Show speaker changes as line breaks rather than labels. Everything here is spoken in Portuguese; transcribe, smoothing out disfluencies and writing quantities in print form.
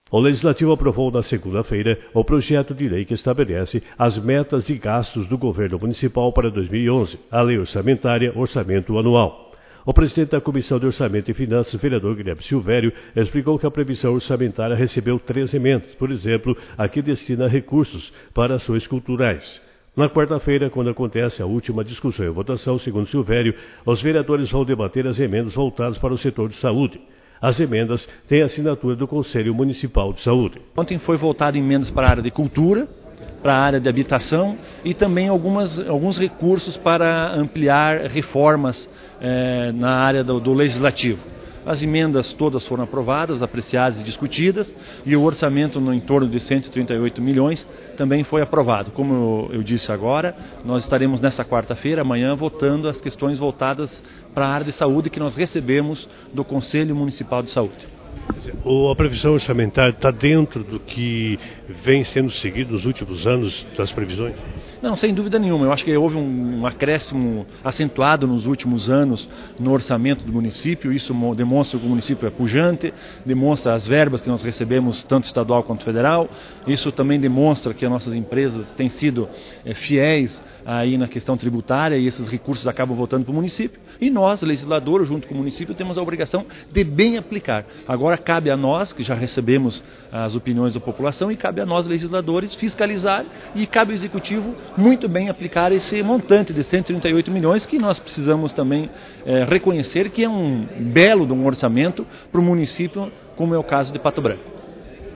O Legislativo aprovou na segunda-feira o projeto de lei que estabelece as metas de gastos do governo municipal para 2011, a Lei Orçamentária Orçamento Anual. O presidente da Comissão de Orçamento e Finanças, vereador Guilherme Silvério, explicou que a previsão orçamentária recebeu 3 emendas, por exemplo, a que destina recursos para ações culturais. Na quarta-feira, quando acontece a última discussão e votação, segundo Silvério, os vereadores vão debater as emendas voltadas para o setor de saúde. As emendas têm a assinatura do Conselho Municipal de Saúde.
Ontem foi votado emendas para a área de cultura, para a área de habitação e também alguns recursos para ampliar reformas na área do Legislativo. As emendas todas foram aprovadas, apreciadas e discutidas, e o orçamento no entorno de 138 milhões também foi aprovado. Como eu disse agora, nós estaremos nessa quarta-feira, amanhã, votando as questões voltadas para a área de saúde que nós recebemos do Conselho Municipal de Saúde.
A previsão orçamentária está dentro do que vem sendo seguido nos últimos anos das previsões?
Não, sem dúvida nenhuma. Eu acho que houve um acréscimo acentuado nos últimos anos no orçamento do município. Isso demonstra que o município é pujante, demonstra as verbas que nós recebemos, tanto estadual quanto federal. Isso também demonstra que as nossas empresas têm sido fiéis aí na questão tributária e esses recursos acabam voltando para o município. E nós, legisladores, junto com o município, temos a obrigação de bem aplicar. Agora cabe a nós, que já recebemos as opiniões da população, e cabe a nós, legisladores, fiscalizar, e cabe ao Executivo muito bem aplicar esse montante de 138 milhões que nós precisamos também reconhecer que é um belo de um orçamento para o município, como é o caso de Pato Branco.